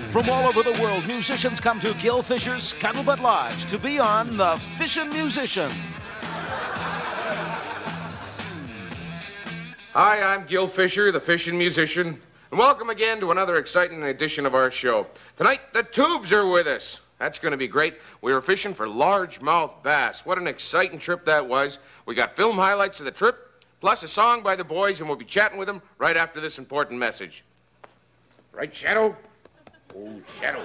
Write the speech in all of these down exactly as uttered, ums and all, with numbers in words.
From all over the world, musicians come to Gil Fisher's Scuttlebutt Lodge to be on the Fishin' Musician. Hi, I'm Gil Fisher, the Fishin' Musician, and welcome again to another exciting edition of our show. Tonight, the Tubes are with us. That's going to be great. We were fishing for largemouth bass. What an exciting trip that was. We got film highlights of the trip, plus a song by the boys, and we'll be chatting with them right after this important message. Right, Shadow? Oh, Shadow.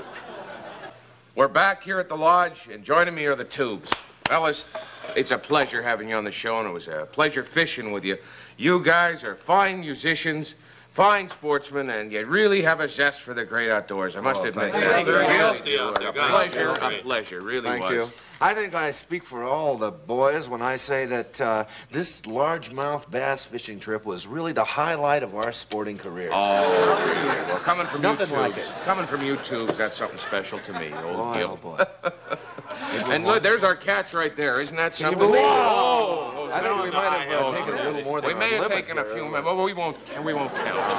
We're back here at the lodge, and joining me are the Tubes. Fellas, it's a pleasure having you on the show, and it was a pleasure fishing with you. You guys are fine musicians, fine sportsmen, and you really have a zest for the great outdoors. I must oh, admit thank that. you. A pleasure, a pleasure, really Thank was. you. I think I speak for all the boys when I say that uh, this largemouth bass fishing trip was really the highlight of our sporting careers. Oh, really? Well, coming from Nothing you like tubes, it. coming from you tubes, that's something special to me, old Boy, Gil. oh boy. And look, there's our catch right there. Isn't that something? believe it? Oh, I think we might have uh, taken a little more than We may our have limit taken a here. few, well, we won't, we won't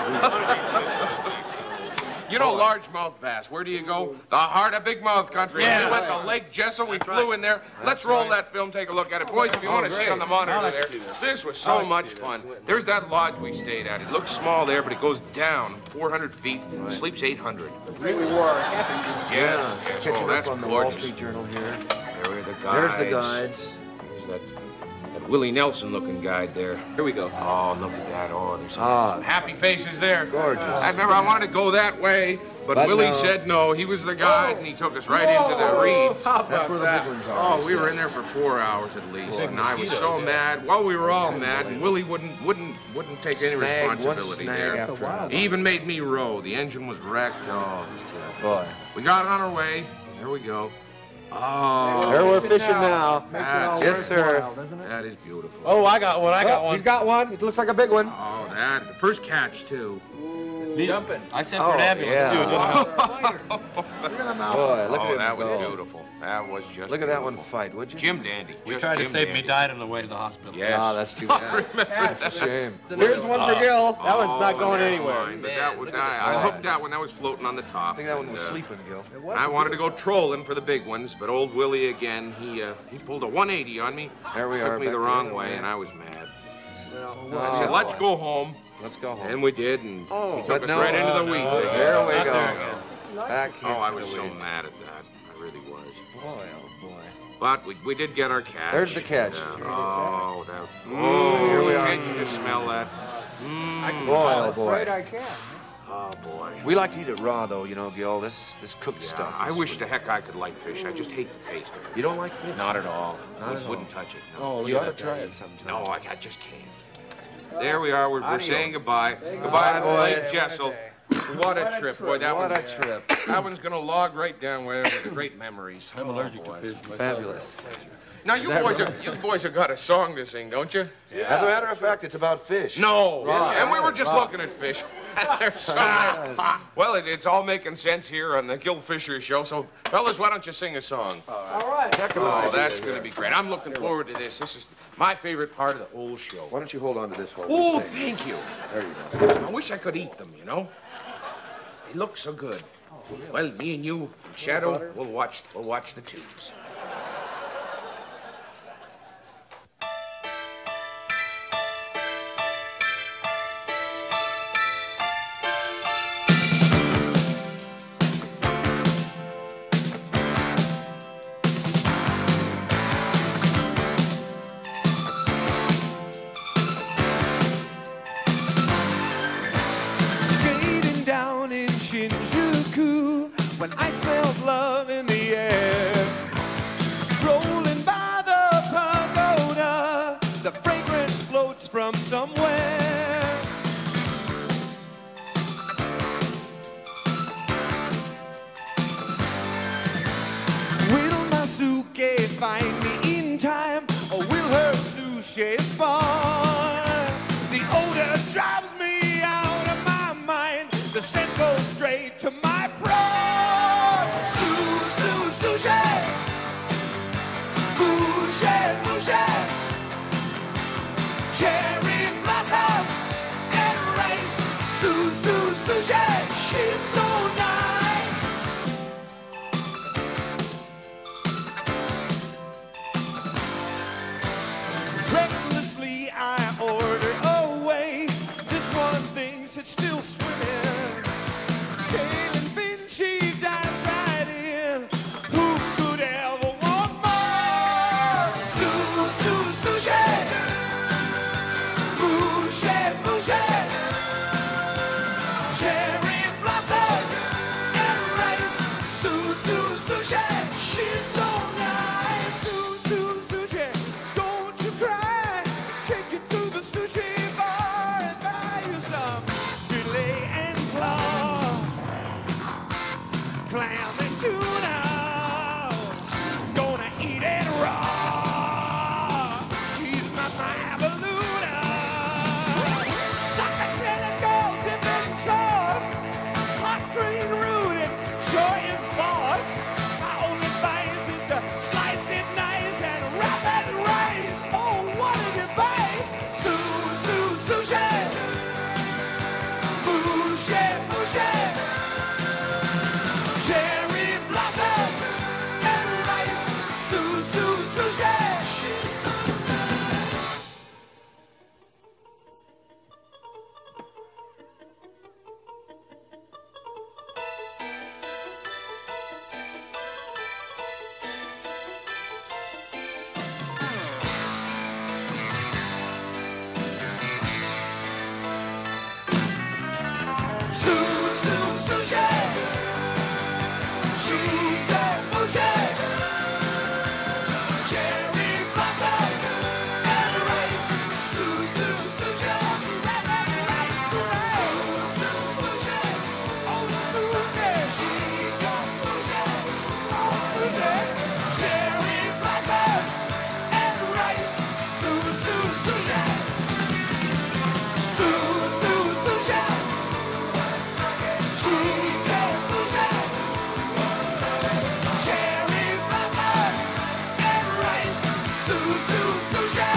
count. You know, largemouth bass, where do you go? The heart of big mouth country. Yeah. We went to Lake Jessel, we flew in there. Let's roll that film, take a look at it. Boys, if you want to see it on the monitor there, this was so much fun. There's that lodge we stayed at. It looks small there, but it goes down four hundred feet, sleeps eight hundred. Really wore our camping gear. Yeah, yes, Catch oh, it that's up on the Wall gorgeous. Street Journal here. There are the guides. There's the guides. There's that, that Willie Nelson-looking guide there. Here we go. Oh, look at that. Oh, there's some, Ah. some happy faces there. Gorgeous. I remember I wanted to go that way, but, But Willie no. said no. He was the guide, and he took us right into the reeds. That's where the big ones are. Oh, we were in there for four hours at least, and I was so mad. Well, we were all mad, and Willie wouldn't wouldn't wouldn't take any Snag, one responsibility snag there. after another. He even made me row. The engine was wrecked. Oh, it was terrible. Boy. We got on our way. There we go. Oh, There we're fishing now. Makes it all Yes, sir. worthwhile, doesn't it? that is beautiful. Oh, I got one. I got Oh, one. he's got one. It looks like a big one. Oh, that the first catch too. Jumping. I sent Oh, for an ambulance yeah. too. It didn't help. Boy, look Oh, at him that go. was beautiful. That was just. Look at that one beautiful. fight, would you? Jim Dandy. We just tried to Jim save him. He Dandy. died on the way to the hospital. Yes. Ah, that's too bad. That's That's a shame. Another Here's one for one. Gil. That one's not going that's anywhere. fine, but that was, I, I hooked that one. That was floating on the top. I think that one was and, uh, sleeping, Gil. I wanted to go trolling for the big ones, but old Willie again, he uh, he pulled a one eighty on me. There we took are, me back the to wrong the way, other and way. I was mad. Oh, I said, let's boy. go home. Let's go home. And we did, and Oh. he took But us no, right into the no, weeds no, again. There we Not go. there again. Back Oh, here I to was the so weeds. mad at that. I really was. Boy, oh boy. But we, we did get our catch. There's the catch. Yeah. Oh, that was... Oh, here we are. Can't you just smell that? Boy, oh Right, boy. I can. Oh, boy. We like to eat it raw, though, you know, Gil. This this cooked Yeah, stuff. I is wish sweet. the heck I could like fish. I just hate the taste of it. You don't like fish? Not at all. Not Would, at all. Wouldn't touch it. No. Oh, look You at ought to that try guy. it sometime. No, I, I just can't. There we are. We're, we're Adios. saying goodbye. Say Goodbye, goodbye, Lake boys. Jessel. What What a a trip, trip. boy. That What one, a trip. that one's gonna log right down where there's great memories. I'm Oh, allergic boy. to fish myself. Fabulous. Now you boys, have, you boys have got a song to sing, don't you? As a matter of fact, it's about fish. No. Yeah. And we were just looking at fish. There's so much- well, it, it's all making sense here on the Gil Fisher show. So, fellas, why don't you sing a song? All right. Heck of an Oh, idea. that's going to be great. I'm looking forward to this. This is my favorite part of the whole show. Why don't you hold on to this while Oh, we sing? thank you. There you go. I wish I could eat them, you know? They look so good. Well, me and you, Shadow, we'll watch, we'll watch the tubes. Skating down in Shinjuku when I smelled love in the air. Rolling by the pagoda, the fragrance floats from somewhere. Will Masuke find me in time, or will her sushi spawn? The odor drives me out of my mind. The scent goes straight to my brain. Su, su, sushi. Mushe, mushe. Cherry blossom and rice. Su, su, sushi. She's so nice. clam and tuna. Gonna eat it raw. She's my Mabaluna. Suckatill dipping sauce. Hot green rooted, sure is boss. My only advice is to slice it nice and wrap it in rice. Oh, what a device! Su, su, sushi. Boucher, boucher. Cherry blossom and rice. Su, su, sushi. She's so nice. Su, su, sushi. Chica boucher. Cherry blossom and rice. Su, su, sushi. Su, su, sushi. Oh, sushi. Chica boucher. Oh, sushi. Cherry blossom and rice. Su, su, sushi. Su, su, sushi. Chica boucher. Cherry blossom and rice. Su, su, sushi.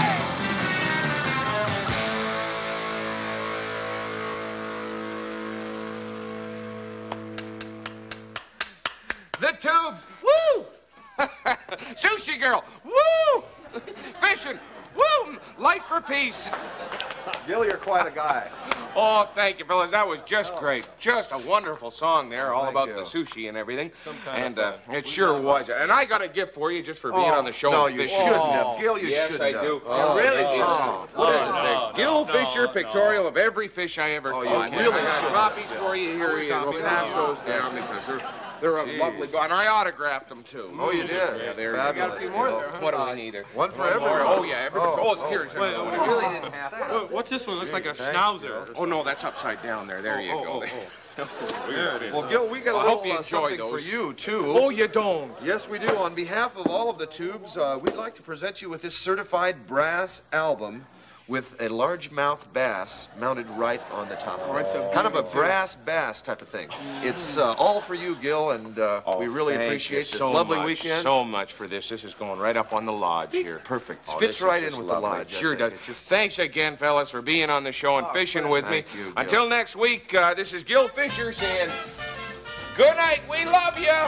The Tubes, woo! Sushi Girl, woo! Fishin', woo! Light for peace. Gil, you're quite a guy. Oh, thank you, fellas. That was just great. Just a wonderful song there, all Thank about you. the sushi and everything. kind and of uh, fun. it sure was. And I got a gift for you just for being on the show. No, and you fishing. shouldn't have. Gil, you Yes, shouldn't I do. have. Oh, really? no. It's- What is it? The Gil Fisher pictorial of every fish I ever Oh, you caught. really I got should. copies for you here. You go pass those down because they're they're a lovely. And I autographed them too. Oh, you did? Yeah, there you go. Fabulous. Got a few more there. What do we need? here? One for everyone. Oh yeah, everybody's. Oh, Oh, here's. Wait, everyone. wait, Really didn't have to. Wait, what's this one? Looks like a Thank schnauzer. Oh no, that's upside down there. There you Oh, go. oh, There it is. Well, Gil, we got a I little hope you uh, enjoy something those. for you, too. Oh, you don't. Yes, we do. On behalf of all of the Tubes, uh, we'd like to present you with this certified brass album with a largemouth bass mounted right on the top of it. it's a kind of a beautiful- brass bass type of thing. It's uh, all for you, Gil, and uh, Oh, we really thank appreciate you this so lovely much, weekend. So much for this. This is going right up on the lodge here. Perfect. Oh, Fits this is right just in with lovely. the lodge. It sure I does. think. It just- Thanks again, fellas, for being on the show and fishing with me. Thank you, Gil. Until next week, uh, this is Gil Fisher saying, good night. We love you.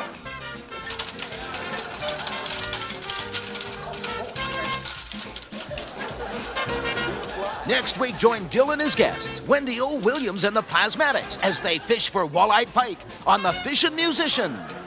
Next week, join Gil and his guests, Wendy O. Williams and the Plasmatics, as they fish for walleye pike on the Fishin' Musician.